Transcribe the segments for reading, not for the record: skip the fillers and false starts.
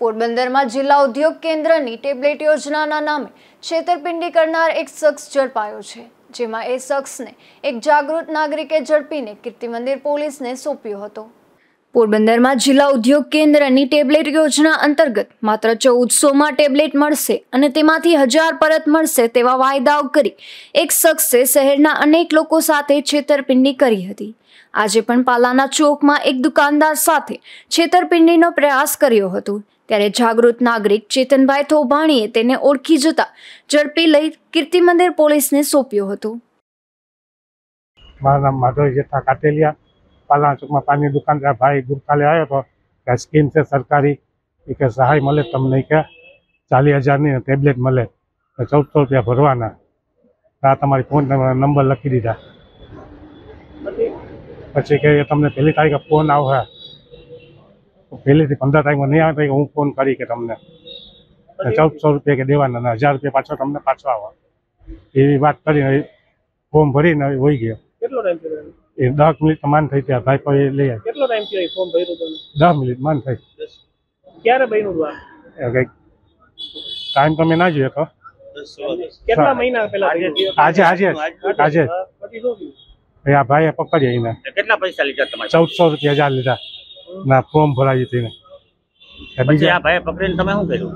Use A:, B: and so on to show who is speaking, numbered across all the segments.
A: પોરબંદરમાં જિલ્લા ઉદ્યોગ કેન્દ્રની ટેબ્લેટ યોજનાના નામે છેતરપિંડી કરનાર એક શખ્સ ઝડપાયો છે, જેમાં એ શખ્સને એક જાગૃત નાગરિકે ઝડપીને કીર્તિમંદિર પોલીસને સોંપ્યો હતો। પોરબંદરમાં જિલ્લા ઉદ્યોગ કેન્દ્રની ટેબ્લેટ યોજના અંતર્ગત માત્ર 1400માં ટેબ્લેટ મળશે અને તેમાંથી 1000 પરત મળશે તેવા વાયદાઓ કરી એક શખ્સે શહેરના અનેક લોકો સાથે છેતરપિંડી કરી હતી। આજે પણ પાલાના ચોકમાં એક દુકાનદાર સાથે છેતરપિંડીનો પ્રયાસ કર્યો હતો, ત્યારે જાગૃત નાગરિક ચેતનભાઈ થોભાણીએ તેને ઓળખી જતા ઝડપી લઈ કીર્તિમંદિર પોલીસને સોંપ્યો હતો।
B: મારું નામ માધવ જેઠા કાટેલિયા, પાલાના ચોકમાં પાનની દુકાનદાર ભાઈ ગુરકાલે આવ્યો હતો કે સ્કીમ છે સરકારી, કે સહાય મળે તમને કે 40,000ની ટેબ્લેટ મળે, 1400 રૂપિયા ભરવાના, આ તમારી ફોન નંબર લખી દીધા। પછી કે તમને પહેલી તારીખે ફોન આવશે, પહેલીથી 15 તારીખમાં નહીં આવે તો હું ફોન કરી કે તમને 1400 રૂપિયા કે દેવાના, 1000 રૂપિયા પાછો તમને પાછો આવે, એવી વાત કરીને ફોર્મ ભરીને વહી ગયો।
C: કેટલો ટાઈમ થયો?
B: એ 10 મિનિટ માન થઈ ત્યાં ભાઈ કોઈ લઈ આવ્યો।
C: કેટલો ટાઈમ થયો ફોર્મ ભર્યું તમે?
B: 10 મિનિટ માન થઈ।
C: ક્યારે બન્યું હતું આ?
B: કંઈક ટાઈમ તમે ના જોયો તો
C: કેટલા મહિના પહેલા?
B: આજે
C: પછી શું થયું?
B: આ ભાઈએ પકડ્યા એને।
D: કેટલા પૈસા લીધા તમારે?
B: 1400 રૂપિયા 1000 લીધા ના ફોર્મ ભરાવી હતી ને।
D: પછી આ ભાઈએ પકડીને તમે શું કર્યું?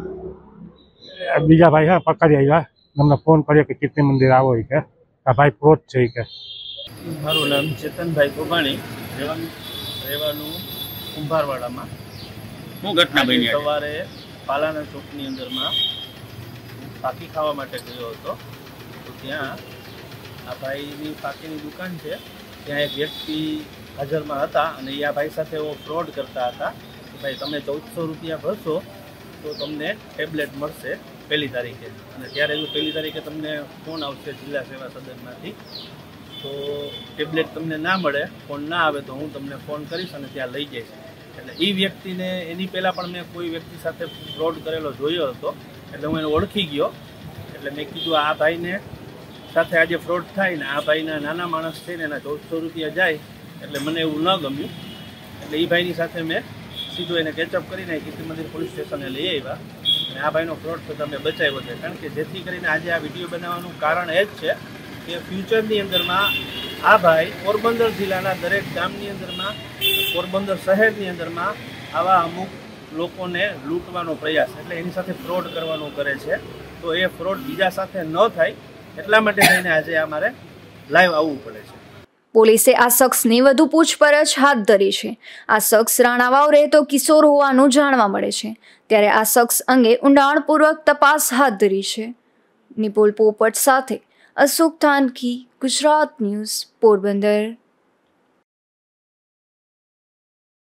B: બીજા ભાઈ હા પકડી આવ્યા, અમને ફોન કર્યો કે કીર્તિમંદિર આવો કે આ ભાઈ ફ્રોડ છે કે।
E: મારું નામ ચેતનભાઈ થોભાણી, રહેવાનું કુંભારવાડામાં।
D: શું ઘટના બની?
E: સવારે પાલાના ચોકની અંદરમાં ફાકી ખાવા માટે ગયો હતો, તો ત્યાં આ ભાઈની ફાકીની દુકાન છે, ત્યાં એક વ્યક્તિ હાજરમાં હતા અને એ આ ભાઈ સાથે એવો ફ્રોડ કરતા હતા કે ભાઈ તમે 1400 રૂપિયા ભરશો તો તમને ટેબ્લેટ મળશે પહેલી તારીખે, અને ત્યારે જો પહેલી તારીખે તમને ફોન આવશે જિલ્લા સેવા સદનમાંથી, તો ટેબ્લેટ તમને ના મળે, ફોન ના આવે તો હું તમને ફોન કરીશ અને ત્યાં લઈ જઈશ। એટલે એ વ્યક્તિને એની પહેલાં પણ મેં કોઈ વ્યક્તિ સાથે ફ્રોડ કરેલો જોયો હતો, એટલે હું એને ઓળખી ગયો। એટલે મેં કીધું આ ભાઈને સાથે આજે ફ્રોડ થાય ને આ ભાઈના નાના માણસ થઈને એના 1400 રૂપિયા જાય એટલે મને એવું ન ગમ્યું, એટલે એ ભાઈની સાથે મેં સીધું એને કેચઅપ કરીને કીર્તિમંદિર પોલીસ સ્ટેશને લઈ આવ્યા અને આ ભાઈનો ફ્રોડ થતાં મેં બચાવ્યો છે। કારણ કે જેથી કરીને આજે આ વિડીયો બનાવવાનું કારણ એ જ છે કે ફ્યુચરની અંદરમાં આ ભાઈ પોરબંદર જિલ્લાના દરેક ગામની અંદરમાં, પોરબંદર શહેરની અંદરમાં આવા અમુક લોકોને લૂંટવાનો પ્રયાસ, એટલે એની સાથે ફ્રોડ કરવાનો કરે છે, તો એ ફ્રોડ બીજા સાથે ન થાય એટલા માટે થઈને આજે અમારે લાઈવ આવવું પડે છે।
A: પોલીસે આ શખ્સની વધુ પૂછપરછ હાથ ધરી છે। આ શખ્સ રાણાવાવ રહેતો કિશોર હોવાનું જાણવા મળે છે, ત્યારે આ શખ્સ અંગે ઊંડાણપૂર્વક તપાસ હાથ ધરી છે। નિપુલ પોપટ સાથે અશોક થાનકી, ગુજરાત ન્યૂઝ, પોરબંદર।